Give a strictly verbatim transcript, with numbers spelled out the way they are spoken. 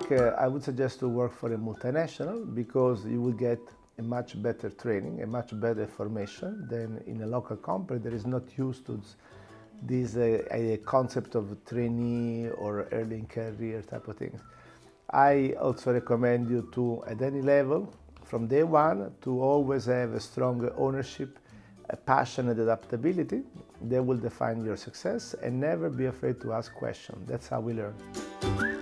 think uh, I would suggest to work for a multinational because you will get a much better training, a much better formation than in a local company that is not used to this uh, a concept of trainee or early in career type of things. I also recommend you to, at any level, from day one, to always have a strong ownership, a passion and adaptability. They will define your success, and never be afraid to ask questions. That's how we learn.